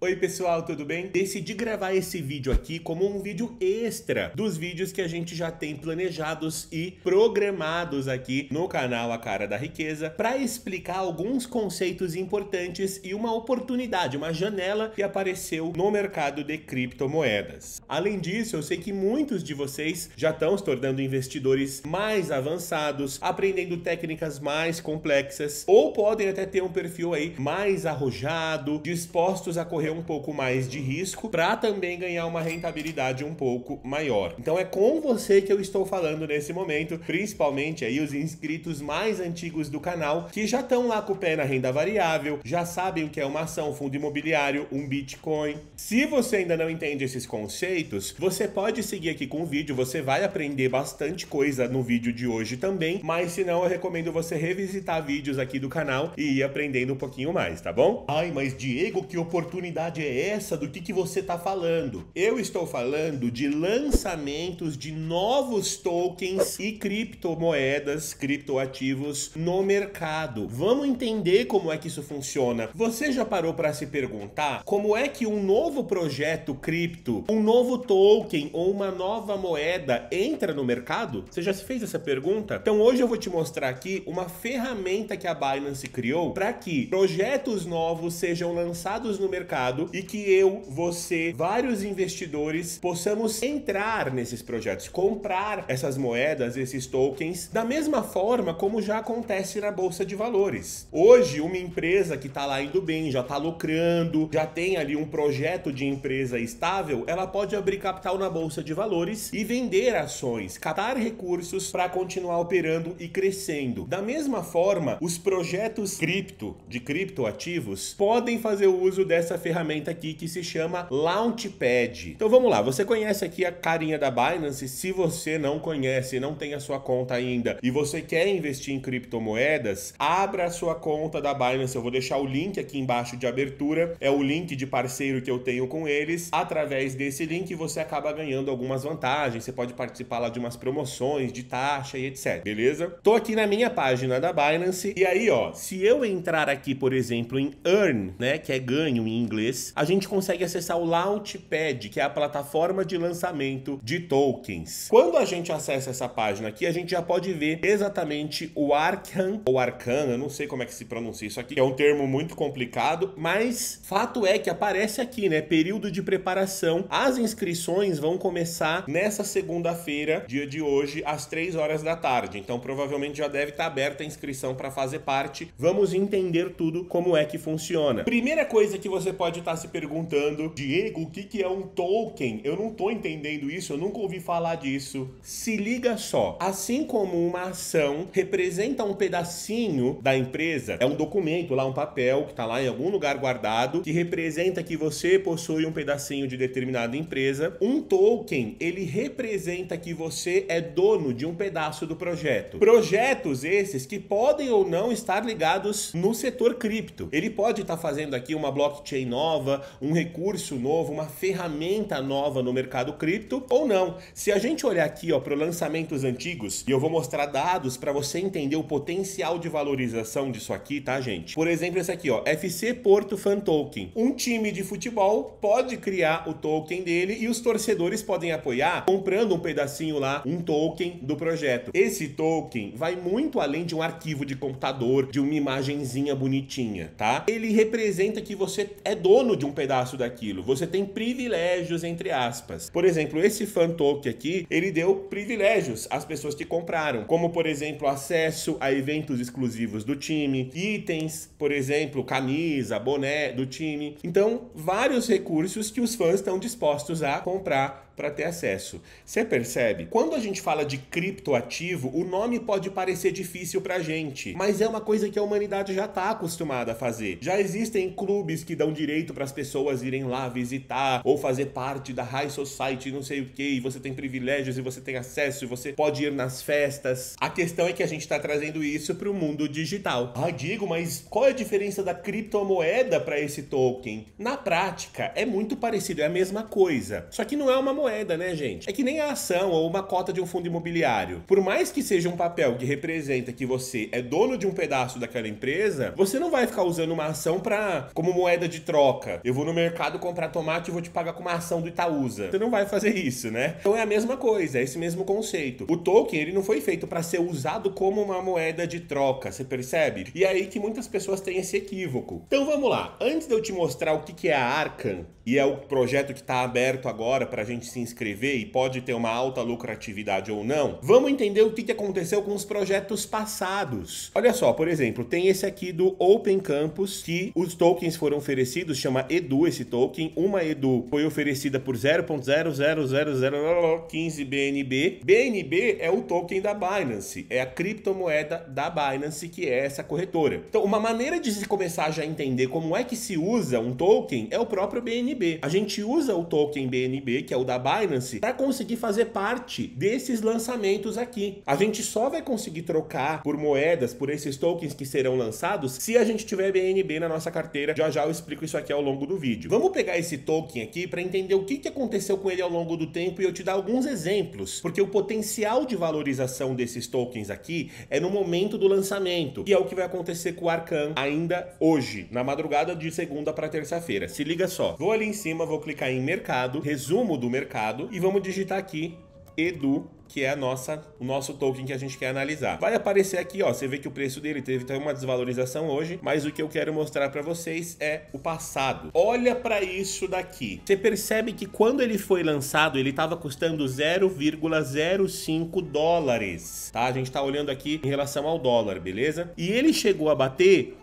Oi pessoal, tudo bem? Decidi gravar esse vídeo aqui como um vídeo extra dos vídeos que a gente já tem planejados e programados aqui no canal A Cara da Riqueza para explicar alguns conceitos importantes e uma oportunidade, uma janela que apareceu no mercado de criptomoedas. Além disso, eu sei que muitos de vocês já estão se tornando investidores mais avançados, aprendendo técnicas mais complexas ou podem até ter um perfil aí mais arrojado, dispostos a correr um pouco mais de risco para também ganhar uma rentabilidade um pouco maior. Então é com você que eu estou falando nesse momento, principalmente aí os inscritos mais antigos do canal que já estão lá com o pé na renda variável, já sabem o que é uma ação, fundo imobiliário, um Bitcoin. Se você ainda não entende esses conceitos, você pode seguir aqui com o vídeo, você vai aprender bastante coisa no vídeo de hoje também, mas se não eu recomendo você revisitar vídeos aqui do canal e ir aprendendo um pouquinho mais, tá bom? Ai, mas Diego, que oportunidade é essa? Do que você tá falando? Eu estou falando de lançamentos de novos tokens e criptomoedas, criptoativos no mercado. Vamos entender como é que isso funciona. Você já parou para se perguntar como é que um novo projeto cripto, um novo token ou uma nova moeda entra no mercado? Você já se fez essa pergunta? Então hoje eu vou te mostrar aqui uma ferramenta que a Binance criou para que projetos novos sejam lançados no mercado e que eu, você, vários investidores possamos entrar nesses projetos, comprar essas moedas, esses tokens, da mesma forma como já acontece na Bolsa de Valores. Hoje, uma empresa que está lá indo bem, já está lucrando, já tem ali um projeto de empresa estável, ela pode abrir capital na Bolsa de Valores e vender ações, captar recursos para continuar operando e crescendo. Da mesma forma, os projetos de criptoativos podem fazer o uso dessa ferramenta aqui que se chama Launchpad. Então vamos lá, você conhece aqui a carinha da Binance? Se você não conhece, não tem a sua conta ainda e você quer investir em criptomoedas, abra a sua conta da Binance. Eu vou deixar o link aqui embaixo de abertura, é o link de parceiro que eu tenho com eles. Através desse link você acaba ganhando algumas vantagens, você pode participar lá de umas promoções, de taxa e etc, beleza? Tô aqui na minha página da Binance e aí ó, se eu entrar aqui por exemplo em Earn, né, que é ganho em inglês, a gente consegue acessar o Launchpad, que é a plataforma de lançamento de tokens. Quando a gente acessa essa página aqui, a gente já pode ver exatamente o Arcan, ou Arcan, eu não sei como é que se pronuncia isso aqui, é um termo muito complicado, mas fato é que aparece aqui, né, período de preparação. As inscrições vão começar nessa segunda-feira, dia de hoje, às 3 horas da tarde, então provavelmente já deve estar aberta a inscrição para fazer parte. Vamos entender tudo como é que funciona. Primeira coisa que você pode estar se perguntando: Diego, o que é um token? Eu não tô entendendo isso, eu nunca ouvi falar disso. Se liga só, assim como uma ação representa um pedacinho da empresa, é um documento lá, um papel que tá lá em algum lugar guardado, que representa que você possui um pedacinho de determinada empresa, um token, ele representa que você é dono de um pedaço do projeto. Projetos esses que podem ou não estar ligados no setor cripto. Ele pode estar fazendo aqui uma blockchain nova, um recurso novo, uma ferramenta nova no mercado cripto ou não. Se a gente olhar aqui ó, para lançamentos antigos, e eu vou mostrar dados para você entender o potencial de valorização disso aqui, tá gente? Por exemplo, esse aqui ó, FC Porto Fan Token. Um time de futebol pode criar o token dele e os torcedores podem apoiar comprando um pedacinho lá, um token do projeto. Esse token vai muito além de um arquivo de computador, de uma imagenzinha bonitinha, tá? Ele representa que você é dono de um pedaço daquilo, você tem privilégios entre aspas. Por exemplo, esse fan token aqui, ele deu privilégios às pessoas que compraram, como por exemplo, acesso a eventos exclusivos do time, itens, por exemplo, camisa, boné do time. Então, vários recursos que os fãs estão dispostos a comprar para ter acesso. Você percebe? Quando a gente fala de criptoativo, o nome pode parecer difícil pra gente, mas é uma coisa que a humanidade já está acostumada a fazer. Já existem clubes que dão direito para as pessoas irem lá visitar ou fazer parte da High Society, não sei o que, e você tem privilégios e você tem acesso e você pode ir nas festas. A questão é que a gente está trazendo isso para o mundo digital. Ah, Diego, mas qual é a diferença da criptomoeda para esse token? Na prática, é muito parecido, é a mesma coisa. Só que não é uma moeda, né, gente? É que nem a ação ou uma cota de um fundo imobiliário. Por mais que seja um papel que representa que você é dono de um pedaço daquela empresa, você não vai ficar usando uma ação como moeda de troca troca. Eu vou no mercado comprar tomate e vou te pagar com uma ação do Itaúsa. Você não vai fazer isso, né? Então é a mesma coisa, é esse mesmo conceito. O token, ele não foi feito para ser usado como uma moeda de troca, você percebe? E é aí que muitas pessoas têm esse equívoco. Então vamos lá, antes de eu te mostrar o que é a Arcan, e é o projeto que está aberto agora para a gente se inscrever e pode ter uma alta lucratividade ou não, vamos entender o que aconteceu com os projetos passados. Olha só, por exemplo, tem esse aqui do Open Campus, que os tokens foram oferecidos, chama EDU esse token. Uma EDU foi oferecida por 0.00015 BNB. BNB é o token da Binance, é a criptomoeda da Binance, que é essa corretora. Então, uma maneira de se começar já a entender como é que se usa um token é o próprio BNB. A gente usa o token BNB, que é o da Binance, para conseguir fazer parte desses lançamentos aqui. A gente só vai conseguir trocar por moedas, por esses tokens que serão lançados, se a gente tiver BNB na nossa carteira. Já já eu explico isso aqui ao longo do vídeo. Vamos pegar esse token aqui para entender o que aconteceu com ele ao longo do tempo e eu te dar alguns exemplos, porque o potencial de valorização desses tokens aqui é no momento do lançamento, que é o que vai acontecer com o Arcan ainda hoje, na madrugada de segunda para terça-feira. Se liga só, vou ali em cima, vou clicar em mercado, resumo do mercado e vamos digitar aqui EDU, que é o nosso token que a gente quer analisar. Vai aparecer aqui, ó, você vê que o preço dele teve uma desvalorização hoje, mas o que eu quero mostrar para vocês é o passado. Olha para isso daqui. Você percebe que quando ele foi lançado, ele estava custando 0,05 dólares, tá? A gente tá olhando aqui em relação ao dólar, beleza? E ele chegou a bater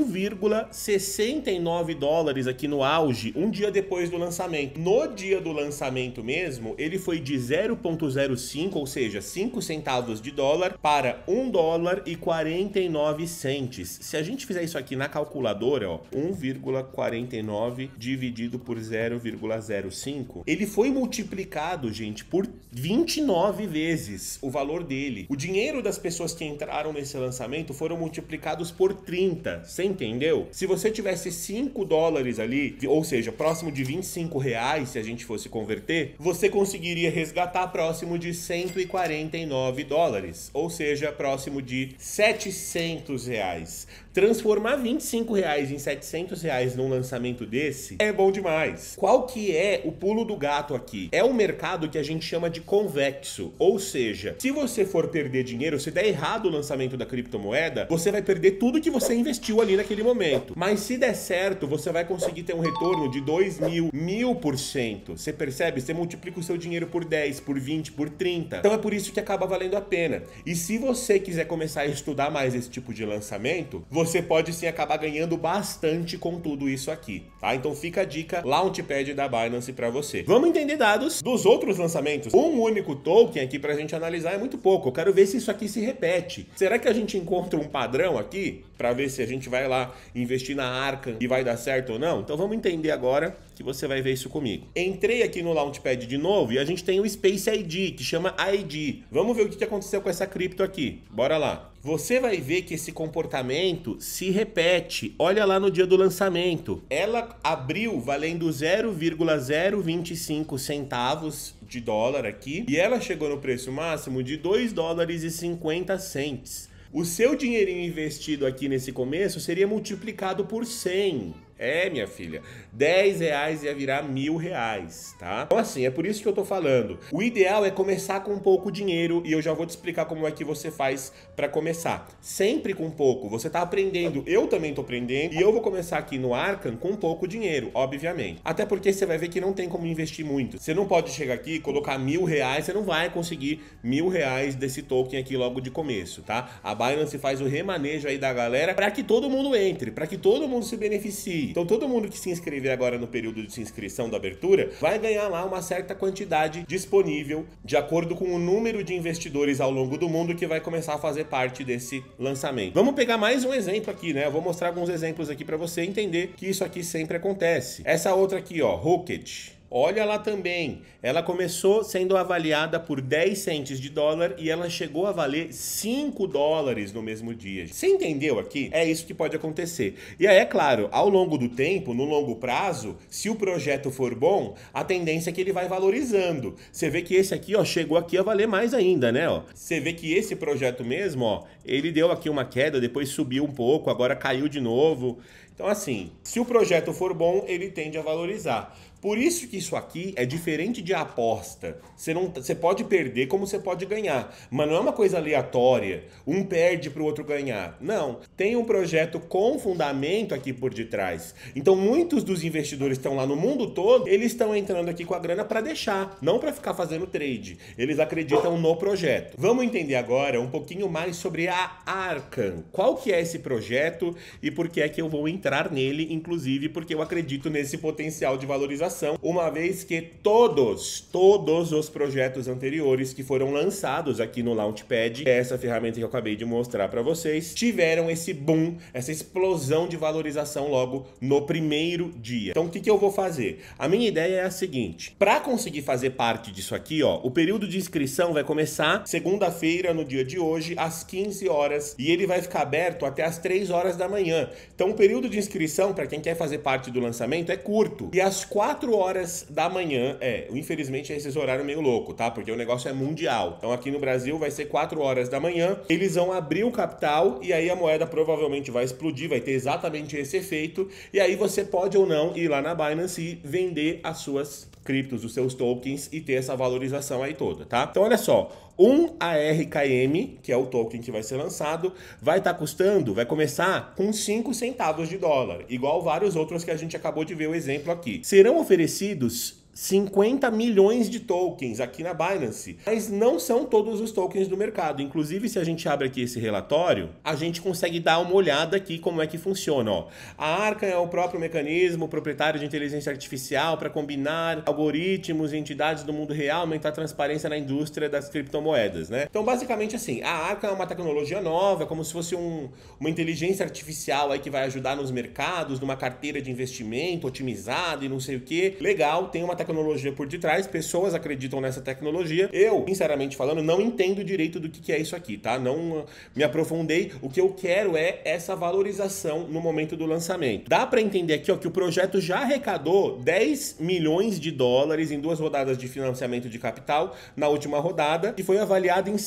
1,69 dólares aqui no auge, um dia depois do lançamento. No dia do lançamento mesmo, ele foi de 0,05, ou seja, 5 centavos de dólar, para 1 dólar e 49 centes. Se a gente fizer isso aqui na calculadora, ó, 1,49 dividido por 0,05, ele foi multiplicado, gente, por 29 vezes o valor dele. O dinheiro das pessoas que entraram nesse lançamento foram multiplicados por 30. Você entendeu? Se você tivesse 5 dólares ali, ou seja, próximo de 25 reais, se a gente fosse converter, você conseguiria resgatar próximo de 149 dólares, ou seja, próximo de 700 reais. Transformar 25 reais em 700 reais num lançamento desse é bom demais. Qual que é o pulo do gato aqui? É um mercado que a gente chama de convexo, ou seja, se você for perder dinheiro, se der errado o lançamento da criptomoeda, você vai perder tudo que você investiu ali naquele momento. Mas se der certo, você vai conseguir ter um retorno de 2.000, 1000%. Você percebe? Você multiplica o seu dinheiro por 10, por 20, por 30. Então é por isso que acaba valendo a pena. E se você quiser começar a estudar mais esse tipo de lançamento, você pode sim acabar ganhando bastante com tudo isso aqui, tá? Então fica a dica, Launchpad da Binance para você. Vamos entender dados dos outros lançamentos. Um único token aqui pra gente analisar é muito pouco. Eu quero ver se isso aqui se repete. Será que a gente encontra um padrão aqui para ver se a gente vai lá investir na Arcan e vai dar certo ou não? Então vamos entender agora que você vai ver isso comigo. Entrei aqui no Launchpad de novo e a gente tem o Space ID, que chama ID. Vamos ver o que aconteceu com essa cripto aqui. Bora lá. Você vai ver que esse comportamento se repete. Olha lá no dia do lançamento. Ela abriu valendo 0,025 centavos de dólar aqui e ela chegou no preço máximo de 2 dólares e 50 cents. O seu dinheirinho investido aqui nesse começo seria multiplicado por 100. É, minha filha, 10 reais ia virar 1.000 reais, tá? Então assim, é por isso que eu tô falando. O ideal é começar com pouco dinheiro e eu já vou te explicar como é que você faz pra começar. Sempre com pouco. Você tá aprendendo, eu também tô aprendendo e eu vou começar aqui no Arcan com pouco dinheiro, obviamente. Até porque você vai ver que não tem como investir muito. Você não pode chegar aqui e colocar 1.000 reais, você não vai conseguir 1.000 reais desse token aqui logo de começo, tá? A Binance faz o remanejo aí da galera pra que todo mundo entre, pra que todo mundo se beneficie. Então todo mundo que se inscrever agora no período de inscrição da abertura vai ganhar lá uma certa quantidade disponível de acordo com o número de investidores ao longo do mundo que vai começar a fazer parte desse lançamento. Vamos pegar mais um exemplo aqui, né? Eu vou mostrar alguns exemplos aqui para você entender que isso aqui sempre acontece. Essa outra aqui, ó, Rocket. Olha lá também, ela começou sendo avaliada por 10 centes de dólar e ela chegou a valer 5 dólares no mesmo dia. Você entendeu aqui? É isso que pode acontecer. E aí, é claro, ao longo do tempo, no longo prazo, se o projeto for bom, a tendência é que ele vai valorizando. Você vê que esse aqui, ó, chegou aqui a valer mais ainda, né? Ó. Você vê que esse projeto mesmo, ó, ele deu aqui uma queda, depois subiu um pouco, agora caiu de novo. Então assim, se o projeto for bom, ele tende a valorizar. Por isso que isso aqui é diferente de aposta. Você pode perder como você pode ganhar, mas não é uma coisa aleatória. Um perde para o outro ganhar. Não, tem um projeto com fundamento aqui por detrás. Então muitos dos investidores que estão lá no mundo todo, eles estão entrando aqui com a grana para deixar, não para ficar fazendo trade. Eles acreditam no projeto. Vamos entender agora um pouquinho mais sobre a Arcan. Qual que é esse projeto e por que é que eu vou entrar nele, inclusive porque eu acredito nesse potencial de valorização. Uma vez que todos os projetos anteriores que foram lançados aqui no Launchpad, essa ferramenta que eu acabei de mostrar para vocês, tiveram esse boom, essa explosão de valorização logo no primeiro dia. Então o que eu vou fazer? A minha ideia é a seguinte: para conseguir fazer parte disso aqui, ó, o período de inscrição vai começar segunda-feira, no dia de hoje, às 15 horas, e ele vai ficar aberto até às 3 horas da manhã. Então o período de inscrição, para quem quer fazer parte do lançamento, é curto. E às 4 horas da manhã, infelizmente esses horários meio louco, tá? Porque o negócio é mundial. Então aqui no Brasil vai ser 4 horas da manhã, eles vão abrir o capital e aí a moeda provavelmente vai explodir, vai ter exatamente esse efeito, e aí você pode ou não ir lá na Binance e vender as suas criptos, os seus tokens e ter essa valorização aí toda, tá? Então olha só, um ARKM, que é o token que vai ser lançado, vai estar custando, vai começar com 5 centavos de dólar, igual vários outros que a gente acabou de ver o exemplo aqui. Serão oferecidos 50 milhões de tokens aqui na Binance, mas não são todos os tokens do mercado. Inclusive, se a gente abre aqui esse relatório, a gente consegue dar uma olhada aqui como é que funciona. Ó. A Arcan é o próprio mecanismo proprietário de inteligência artificial para combinar algoritmos e entidades do mundo real, aumentar a transparência na indústria das criptomoedas, né? Então, basicamente assim, a Arcan é uma tecnologia nova, como se fosse uma inteligência artificial aí que vai ajudar nos mercados, numa carteira de investimento otimizada e não sei o que. Legal, tem uma tecnologia por detrás, pessoas acreditam nessa tecnologia. Eu, sinceramente falando, não entendo direito do que é isso aqui, tá? Não me aprofundei. O que eu quero é essa valorização no momento do lançamento. Dá para entender aqui, ó, que o projeto já arrecadou 10 milhões de dólares em 2 rodadas de financiamento de capital na última rodada, que foi avaliado em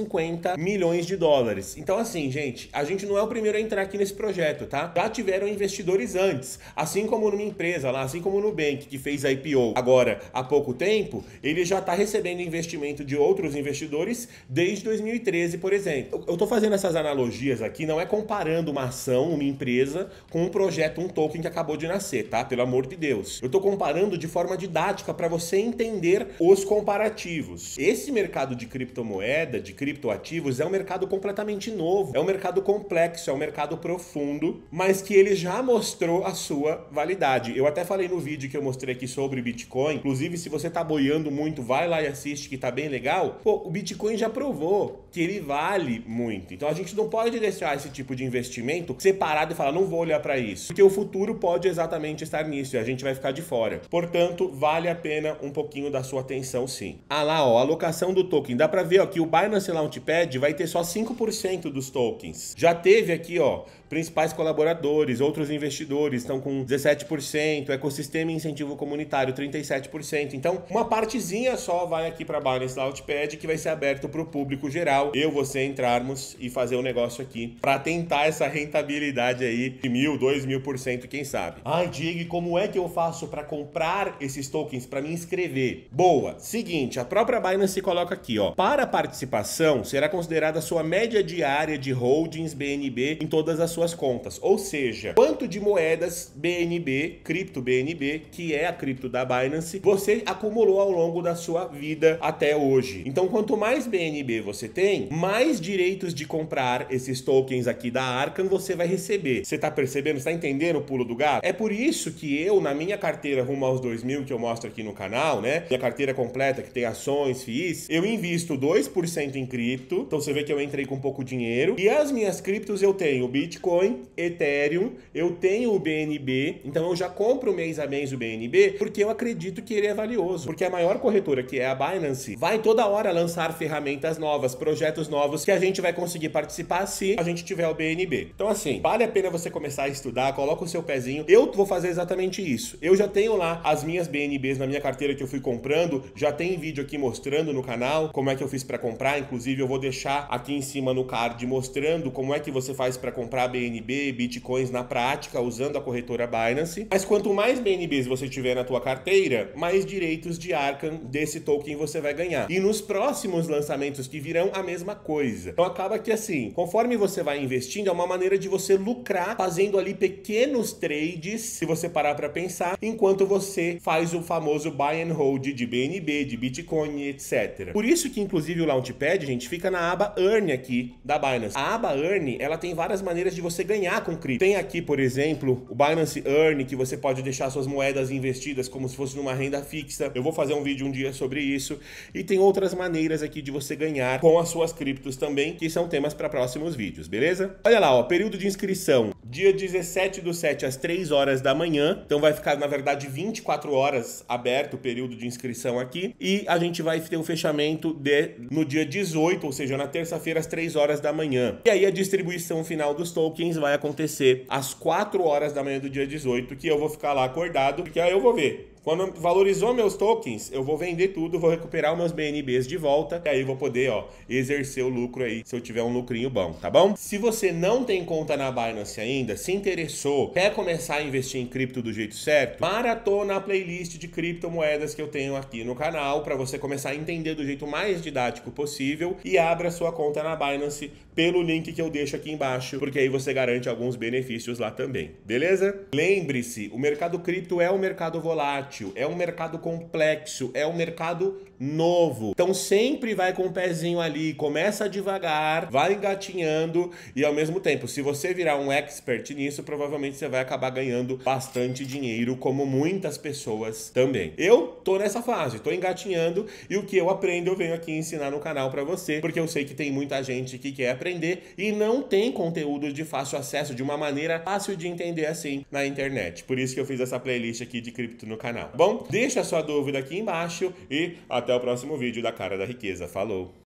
150 milhões de dólares. Então, assim, gente, a gente não é o primeiro a entrar aqui nesse projeto, tá? Já tiveram investidores antes, assim como numa empresa lá, assim como o Nubank, que fez a IPO agora há pouco tempo, ele já está recebendo investimento de outros investidores desde 2013, por exemplo. Eu estou fazendo essas analogias aqui, não é comparando uma ação, uma empresa, com um projeto, um token que acabou de nascer, tá? Pelo amor de Deus. Eu estou comparando de forma didática para você entender os comparativos. Esse mercado de criptomoeda, de criptoativos, é um mercado completamente novo, é um mercado complexo, é um mercado profundo, mas que ele já mostrou a sua validade. Eu até falei no vídeo que eu mostrei aqui sobre Bitcoin. Inclusive, se você tá boiando muito, vai lá e assiste que tá bem legal. Pô, o Bitcoin já provou que ele vale muito. Então a gente não pode deixar esse tipo de investimento separado e falar, não vou olhar para isso. Porque o futuro pode exatamente estar nisso e a gente vai ficar de fora. Portanto, vale a pena um pouquinho da sua atenção, sim. Ah lá, ó, a alocação do token. Dá para ver, ó, que o Binance Launchpad vai ter só 5% dos tokens. Já teve aqui, ó, principais colaboradores, outros investidores estão com 17%, ecossistema e incentivo comunitário 37%. Então, uma partezinha só vai aqui para a Binance Launchpad que vai ser aberto para o público geral. Eu, você entrarmos e fazer um negócio aqui para tentar essa rentabilidade aí de 1.000, 2.000%, quem sabe. Ai, Diego, como é que eu faço para comprar esses tokens, para me inscrever? Boa, seguinte, a própria Binance coloca aqui, ó, para a participação será considerada a sua média diária de holdings BNB em todas as suas contas, ou seja, quanto de moedas BNB, cripto BNB, que é a cripto da Binance, você acumulou ao longo da sua vida até hoje. Então, quanto mais BNB você tem, mais direitos de comprar esses tokens aqui da Arcan você vai receber. Você tá percebendo? Você tá entendendo o pulo do gato? É por isso que eu, na minha carteira rumo aos 2.000, que eu mostro aqui no canal, né, minha carteira completa, que tem ações, FIIs, eu invisto 2% em cripto, então você vê que eu entrei com pouco dinheiro, e as minhas criptos eu tenho Bitcoin, Ethereum, eu tenho o BNB, então eu já compro mês a mês o BNB, porque eu acredito que ele é valioso, porque a maior corretora, que é a Binance, vai toda hora lançar ferramentas novas, projetos novos, que a gente vai conseguir participar se a gente tiver o BNB. Então assim, vale a pena você começar a estudar, coloca o seu pezinho. Eu vou fazer exatamente isso. Eu já tenho lá as minhas BNBs na minha carteira que eu fui comprando, já tem vídeo aqui mostrando no canal como é que eu fiz para comprar, inclusive eu vou deixar aqui em cima no card mostrando como é que você faz para comprar a BNB, Bitcoins na prática usando a corretora Binance. Mas quanto mais BNBs você tiver na tua carteira, mais direitos de Arcan desse token você vai ganhar. E nos próximos lançamentos que virão, a mesma coisa. Então acaba que assim, conforme você vai investindo, é uma maneira de você lucrar fazendo ali pequenos trades, se você parar para pensar, enquanto você faz o famoso buy and hold de BNB, de Bitcoin, etc. Por isso que inclusive o Launchpad, gente, fica na aba Earn aqui da Binance. A aba Earn, ela tem várias maneiras de você ganhar com cripto. Tem aqui, por exemplo, o Binance Earn, que você pode deixar suas moedas investidas como se fosse numa renda fixa. Eu vou fazer um vídeo um dia sobre isso. E tem outras maneiras aqui de você ganhar com as suas criptos também, que são temas para próximos vídeos, beleza? Olha lá, ó, período de inscrição, dia 17/7 às 3 horas da manhã. Então vai ficar, na verdade, 24 horas aberto o período de inscrição aqui. E a gente vai ter o fechamento no dia 18, ou seja, na terça-feira, às 3 horas da manhã. E aí a distribuição final dos tokens vai acontecer às 4 horas da manhã do dia 18, que eu vou ficar lá acordado, porque aí eu vou ver. Quando valorizou meus tokens, eu vou vender tudo, vou recuperar os meus BNBs de volta, e aí eu vou poder, ó, exercer o lucro aí, se eu tiver um lucrinho bom, tá bom? Se você não tem conta na Binance ainda, se interessou, quer começar a investir em cripto do jeito certo, maratona a playlist de criptomoedas que eu tenho aqui no canal, para você começar a entender do jeito mais didático possível, e abra sua conta na Binance pelo link que eu deixo aqui embaixo, porque aí você garante alguns benefícios lá também, beleza? Lembre-se, o mercado cripto é um mercado volátil, é um mercado complexo, é um mercado novo. Então sempre vai com o pezinho ali, começa devagar, vai engatinhando e ao mesmo tempo, se você virar um expert nisso, provavelmente você vai acabar ganhando bastante dinheiro, como muitas pessoas também. Eu tô nessa fase, tô engatinhando e o que eu aprendo eu venho aqui ensinar no canal pra você, porque eu sei que tem muita gente que quer aprender e não tem conteúdo de fácil acesso, de uma maneira fácil de entender assim na internet. Por isso que eu fiz essa playlist aqui de cripto no canal. Bom, deixa a sua dúvida aqui embaixo e até o próximo vídeo da Cara da Riqueza. Falou!